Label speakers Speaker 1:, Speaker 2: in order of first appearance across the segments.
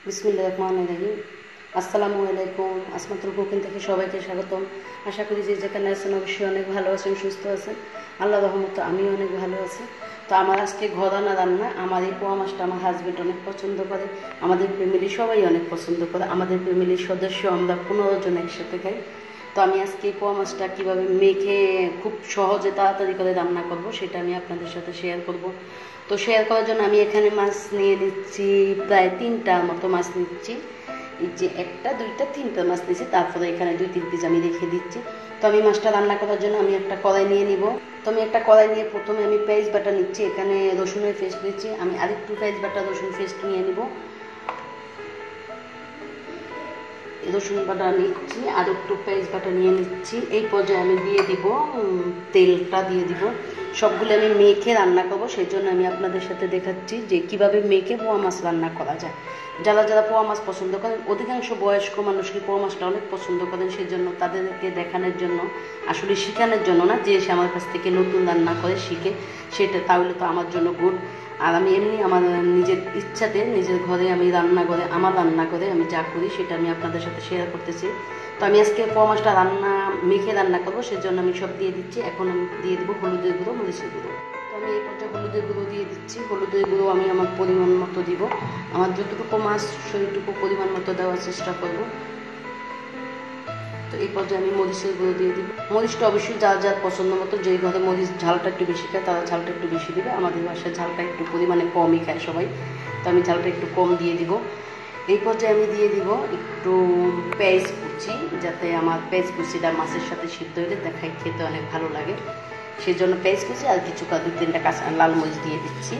Speaker 1: বিসমিল্লাহির রহমানির রহিম। আসসালামু আলাইকুম। আসমাতুল কুকিং থেকে সবাইকে স্বাগতম। আশা করি যে যেখানে আছেন অবশ্যই অনেক ভালো আছেন, সুস্থ আছেন। আল্লাহর রহমতে আমিও অনেক ভালো আছি। তো আমার আজকে ঘরানা রান্না। আমার এই পোয়া মাছটা আমার হাজব্যান্ড অনেক পছন্দ করে, আমাদের ফ্যামিলি সবাই অনেক পছন্দ করে। আমাদের ফ্যামিলির সদস্য আমরা 15 জন একসাথে খাই। তো আমি আজকে এই পোয়া মাছটা কীভাবে মেখে খুব সহজে তাড়াতাড়ি করে রান্না করব সেটা আমি আপনাদের সাথে শেয়ার করব। তো শেয়ার করার জন্য আমি এখানে মাছ নিয়ে নিচ্ছি, প্রায় 3টার মতো মাছ নিচ্ছি। এই যে 1টা 2টা 3টা মাছ নিচ্ছি, তারপরে এখানে 2-3 পিস আমি রেখে দিচ্ছি। তো আমি মাছটা রান্না করার জন্য আমি একটা কড়াই নিয়ে নিব। তো আমি একটা কড়াই নিয়ে প্রথমে আমি পেঁয়াজ বাটা নিচ্ছি। এখানে রসুনের পেস্ট নিচ্ছি, আমি আরেকটু পেঁয়াজ বাটা রসুন পেস্ট নিয়ে নিব। রসুন বাটা নিচ্ছি আর একটু পেঁয়াজ বাটা নিয়ে নিচ্ছি। এই পর্যায়ে আমি দিয়ে দিব তেলটা দিয়ে দিব। সবগুলো আমি মেখে রান্না করবো, সেই জন্য আমি আপনাদের সাথে দেখাচ্ছি যে কিভাবে মেখে পোয়া মাছ রান্না করা যায়। যারা যারা পোয়া মাছ পছন্দ করেন, অধিকাংশ বয়স্ক মানুষকে পোয়া মাছটা অনেক পছন্দ করেন, সেই জন্য তাদেরকে দেখানোর জন্য, আসলে শেখানোর জন্য না, যে এসে আমার কাছ থেকে নতুন রান্না করে শিখে সেটা, তাহলে তো আমার জন্য গুড। আর আমি এমনি আমার নিজের ইচ্ছাতে নিজের ঘরে আমি রান্না করে, আমার রান্না করে আমি যা করি সেটা আমি আপনাদের সাথে শেয়ার করতেছি। তো আমি আজকে পোয়া মাছটা মেখে রান্না করবো, সেজন্য আমি সব দিয়ে দিচ্ছি। এখন আমি দিয়ে দেবো হলুদের গুঁড়ো, মরিচের গুঁড়ো। তো আমি এই পর্যায়ে হলুদের গুঁড়ো দিয়ে দিচ্ছি। হলুদের গুঁড়ো আমি আমার পরিমাণ মতো দিব। আমার যতটুকু মাছ সেইটুকু পরিমাণ মতো দেওয়ার চেষ্টা করব। তো এই পর্যায়ে আমি মরিচের গুঁড়ো দিয়ে দিব। মরিচটা অবশ্যই যার যার পছন্দ মতো, যেই ঘরে মরিচ ঝালটা একটু বেশি খায় তারা ঝালটা একটু বেশি দেবে। আমাদের বাসায় ঝালটা একটু পরিমাণে কমই খায় সবাই, তো আমি ঝালটা একটু কম দিয়ে দিব। এই পর্যায়ে আমি দিয়ে দিব একটু পেঁয়াজ কুচি, যাতে আমার পেঁয়াজ কুচিটা মাছের সাথে সিদ্ধ হলে দেখায় খেতে অনেক ভালো লাগে, সেই জন্য পেঁয়াজ কুচি আর কিছু 2-3টা কাঁচা লাল মরিচ দিয়ে দিচ্ছি।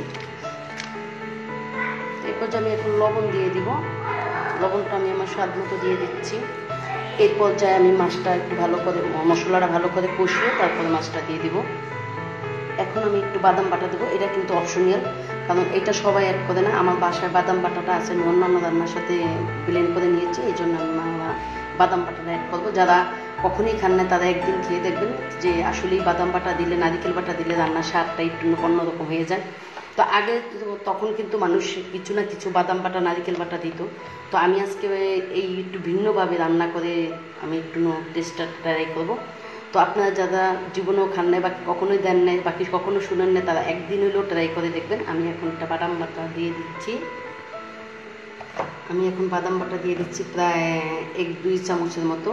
Speaker 1: এই পর্যায়ে আমি এখন লবণ দিয়ে দিব। লবণটা আমি আমার স্বাদ মতো দিয়ে দিচ্ছি। এই পর্যায়ে আমি মাছটা একটু ভালো করে, মশলাটা ভালো করে কষিয়ে তারপরে মাছটা দিয়ে দিব। এখন আমি একটু বাদাম বাটা দেবো। এটা কিন্তু অপশনাল, কারণ এটা সবাই অ্যাড করে না। আমার বাসায় বাদাম বাটাটা আছে, আমি অন্যান্য রান্নার সাথে ব্লেন্ড করে নিয়েছি, এই জন্য আমি বাদাম বাটাটা অ্যাড করবো। যারা কখনই খান না তারা একদিন খেয়ে দেখবেন যে আসলেই বাদাম বাটা দিলে, নারিকেল বাটা দিলে রান্নার স্বাদটা একটু অন্যরকম হয়ে যায়। তো আগে তখন কিন্তু মানুষ কিছু না কিছু বাদাম বাটা, নারিকেল বাটা দিত। তো আমি আজকে এই একটু ভিন্নভাবে রান্না করে আমি একটু টেস্টটা ট্রাই করবো। তো আপনারা যারা জীবনেও খান নাই বা কখনোই দেন নাই, বাকি কখনো শুনেন না, তারা একদিন হলেও ট্রাই করে দেখবেন। আমি এখন একটা বাদাম বাটা দিয়ে দিচ্ছি। আমি এখন বাদাম বাটা দিয়ে দিচ্ছি প্রায় 1-2 চামচের মতো,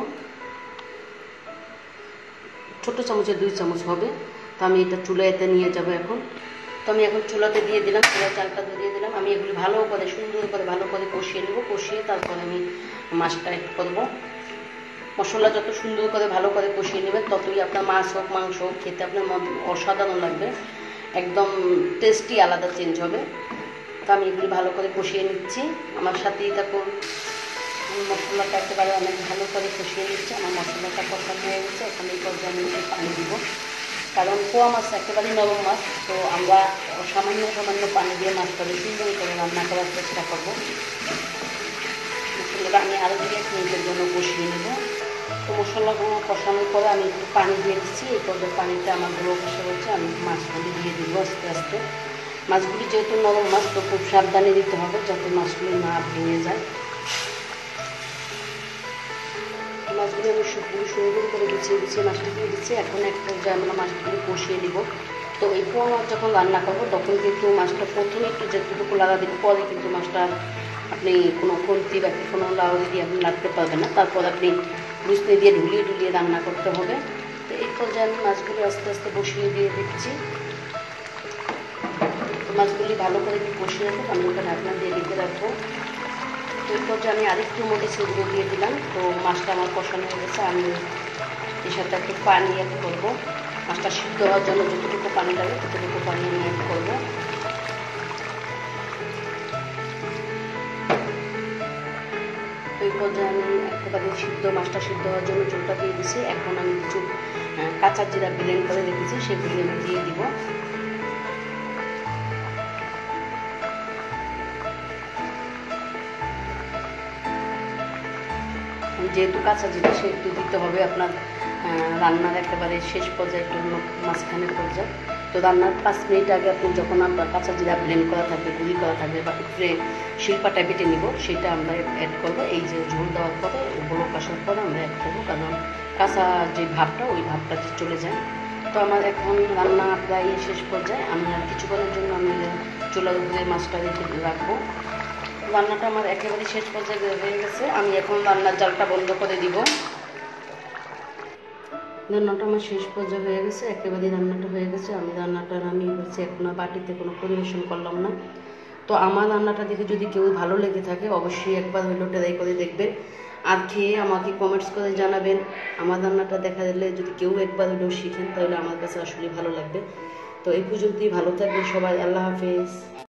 Speaker 1: ছোট চামচের 2 চামচ হবে। তো আমি এটা চুলাতে নিয়ে যাব এখন। তো আমি এখন চুলাতে দিয়ে দিলাম, চুলার চালটা ধরিয়ে দিলাম। আমি এগুলি ভালো করে সুন্দর করে ভালো করে কষিয়ে নেব। কষিয়ে তারপরে আমি মাছটা অ্যাড করবো। মশলা যত সুন্দর করে ভালো করে কষিয়ে নেবেন, ততই আপনার মাছ হোক মাংস হোক খেতে আপনার অসাধারণ লাগবে, একদম টেস্টই আলাদা চেঞ্জ হবে। তো আমি এগুলি ভালো করে কষিয়ে নিচ্ছি, আমার সাথেই থাকুন। মশলাটা একেবারে অনেক ভালো করে কষিয়ে নিচ্ছি। আমার মশলাটা কষানো হয়ে গেছে। এখন এই পর্যায়ে আমি একটু পানি দিব, কারণ পোয়া মাছ একেবারেই নরম মাছ। তো আমরা সামান্য সামান্য পানি দিয়ে মাছটাকে সুন্দর করে রান্না করার চেষ্টা করব। মশলাটা আমি আরও 2-1 মিনিটের জন্য কষিয়ে নেব। তো মশলা কষানোর পরে আমি একটু পানি দিয়ে দিচ্ছি। এই পর্যায়ে পানিটা আমার ধুলো কষা হচ্ছে, আমি মাছগুলি দিয়ে দিব আস্তে আস্তে। মাছগুলি যেহেতু নরম মাছ, তো খুব সাবধানে দিতে হবে যাতে মাছগুলি না ভেঙে যায়। মাছগুলি আমি সবগুলি সুন্দর করে গুছিয়ে মাছটা দিয়ে দিচ্ছি। এখন এক পর্যায়ে আমরা মাছগুলি কষিয়ে নিব। তো এই পোয়া মাছ যখন রান্না করবো তখন কিন্তু মাছটা প্রথমে একটু যেটুকু লাগা দিন, পরে কিন্তু মাছটা আপনি কোনো খুন্তি বা কোনো লাউরি দিয়ে আপনি লাগতে পারবেন না। তারপর আপনি লুচনি দিয়ে ঢুলিয়ে রান্না করতে হবে। তো এই পর্যায়ে আমি মাছগুলি আস্তে আস্তে বসিয়ে দিয়ে দিচ্ছি। মাছগুলি ভালো করে একটু কষিয়ে রাখবো, আমি ওটা ঢাকনা দিয়ে রেখে রাখবো। তো এই পর্যায়ে আমি আরেকটু মরিচের গুঁড়ো দিয়ে দিলাম। তো মাছটা আমার কষানো হয়ে গেছে। আমি এর সাথে একটু পানি অ্যাড করবো। মাছটা সিদ্ধ হওয়ার জন্য যতটুকু পানি লাগে ততটুকু পানি আমি অ্যাড করবো। এই পর্যায়ে আমি একেবারে মাছটা সিদ্ধ হওয়ার জন্য চুলটা দিয়ে দিচ্ছি। এখন আমি কিছু কাঁচা জিরা ব্লেন্ড করে রেখেছি, সেগুলি আমি দিয়ে দিব। যেহেতু কাঁচা জিরা, সেহেতু দিতে হবে আপনার রান্নার একেবারে শেষ পর্যায়ে, একটু মাঝখানের পর্যায়ে। তো রান্নার 5 মিনিট আগে আপনি যখন আপনার কাঁচা জিরা ব্লেন্ড করা থাকবে, গুঁড়ি করা থাকবে বা শিল্পাটা বেটে নিব, সেটা আমরা অ্যাড করবো। এই যে ঝোল দেওয়ার পরে ব্লক আসার পরে আমরা অ্যাড করবো, কারণ কাঁচা যে ভাবটা ওই ভাবটা চলে যায়। তো আমার এখন রান্না প্রায় শেষ পর্যায়ে। আমি আর কিছুক্ষণের জন্য আমি চুলার উপরে মাছটা রেখে রাখবো। রান্নাটা আমার একেবারে শেষ পর্যায়ে হয়ে গেছে। আমি এখন রান্নার জালটা বন্ধ করে দিব। রান্নাটা আমার শেষ পর্যায়ে হয়ে গেছে, একেবারেই রান্নাটা হয়ে গেছে। আমি রান্নাটা নামিয়ে বলছি, এখন বাটিতে কোনো পরিবেশন করলাম না। তো আমার রান্নাটা দেখে যদি কেউ ভালো লেগে থাকে অবশ্যই একবার হইলেও ট্রাই করে দেখবেন, আর খেয়ে আমাকে কমেন্টস করে জানাবেন। আমার রান্নাটা দেখা দিলে যদি কেউ একবার হইলেও শিখেন তাহলে আমার কাছে আসলে ভালো লাগবে। তো এই পর্যন্তই, ভালো থাকবেন সবাই, আল্লাহ হাফেজ।